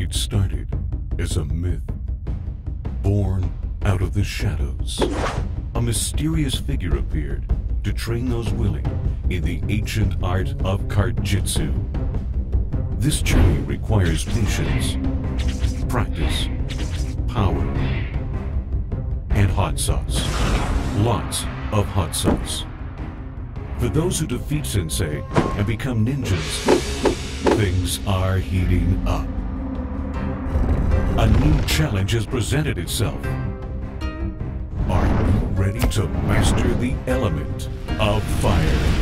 It started as a myth, born out of the shadows. A mysterious figure appeared to train those willing in the ancient art of Card-Jitsu. This journey requires patience, practice, power, and hot sauce. Lots of hot sauce. For those who defeat Sensei and become ninjas, things are heating up. A new challenge has presented itself. Are you ready to master the element of fire?